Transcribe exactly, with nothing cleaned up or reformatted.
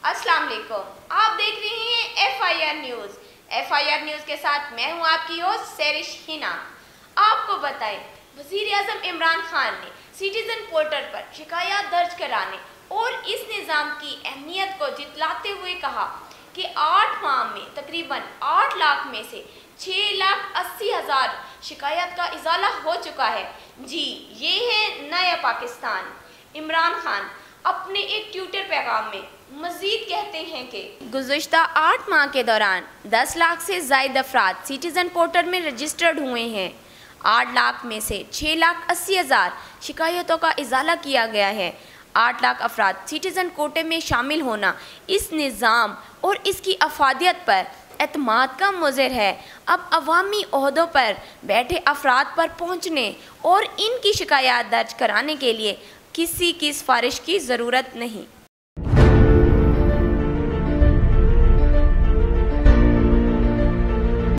अस्सलाम वालेकुम, आप देख रहे हैं F I R news. F I R news के साथ मैं हूं आपकी होस्ट सैरिश हिना। आपको बताएं, वज़ीर आज़म इमरान खान ने सिटीज़न पोर्टल पर शिकायत दर्ज कराने और इस निज़ाम की अहमियत को जितलाते हुए कहा कि आठ माह में तकरीबन आठ लाख में से छः लाख अस्सी हज़ार शिकायत का इजाला हो चुका है। जी, ये है नया पाकिस्तान। इमरान खान अपने एक ट्विटर पैगाम में मज़ीद कहते हैं कि गुज़श्ता आठ माह के दौरान दस लाख से ज़ायद अफराद सिटीज़न पोर्टल में रजिस्टर्ड हुए हैं। आठ लाख में से छः लाख अस्सी हज़ार शिकायतों का इजाला किया गया है। आठ लाख अफराद सिटीज़न कोटे में शामिल होना इस निज़ाम और इसकी अफादियत पर एतमाद का मुज़र है। अब अवामी ओहदों पर बैठे अफराद पर पहुँचने और इनकी शिकायत दर्ज कराने के लिए किसी की सिफारिश की ज़रूरत नहीं।